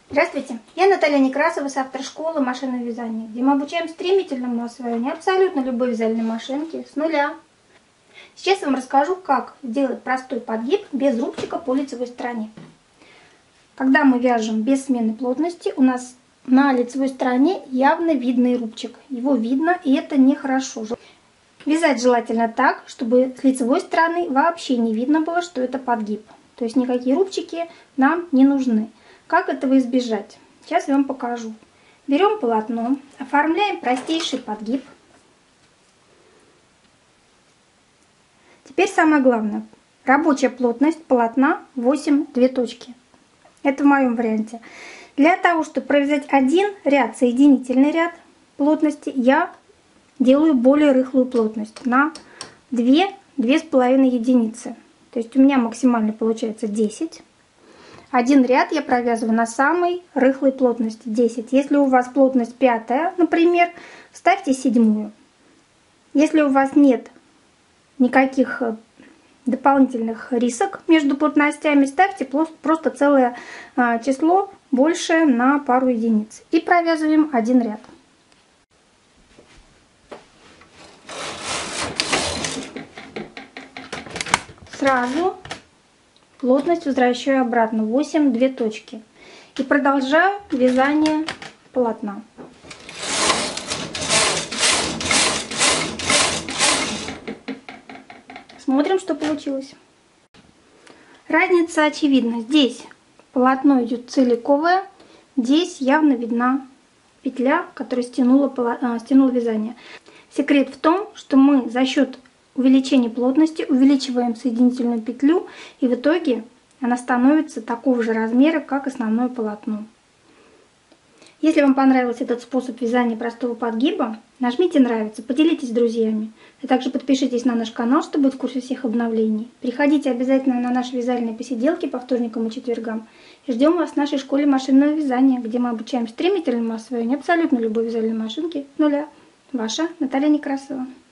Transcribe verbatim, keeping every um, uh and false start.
Здравствуйте, я Наталья Некрасова с автошколы машинного вязания, где мы обучаем стремительному освоению абсолютно любой вязальной машинки с нуля. Сейчас я вам расскажу, как сделать простой подгиб без рубчика по лицевой стороне. Когда мы вяжем без смены плотности, у нас на лицевой стороне явно видный рубчик. Его видно, и это нехорошо. Вязать желательно так, чтобы с лицевой стороны вообще не видно было, что это подгиб. То есть никакие рубчики нам не нужны. Как этого избежать? Сейчас я вам покажу. Берем полотно, оформляем простейший подгиб. Теперь самое главное. Рабочая плотность полотна восемь две точки. Это в моем варианте. Для того, чтобы провязать один ряд, соединительный ряд плотности, я делаю более рыхлую плотность на две-две с половиной единицы. То есть у меня максимально получается десять. Один ряд я провязываю на самой рыхлой плотности десять. Если у вас плотность пятая, например, ставьте седьмую. Если у вас нет никаких дополнительных рисок между плотностями, ставьте просто целое число больше на пару единиц. И провязываем один ряд. Сразу плотность возвращаю обратно восемь две точки. И продолжаю вязание полотна. Смотрим, что получилось. Разница очевидна. Здесь полотно идет целиковое, здесь явно видна петля, которая стянула, стянула вязание. Секрет в том, что мы за счет увеличения плотности увеличиваем соединительную петлю, и в итоге она становится такого же размера, как основное полотно. Если вам понравился этот способ вязания простого подгиба, нажмите нравится, поделитесь с друзьями. А также подпишитесь на наш канал, чтобы быть в курсе всех обновлений. Приходите обязательно на наши вязальные посиделки по вторникам и четвергам. И ждем вас в нашей школе машинного вязания, где мы обучаем стремительному освоению абсолютно любой вязальной машинки с нуля. Ваша Наталья Некрасова.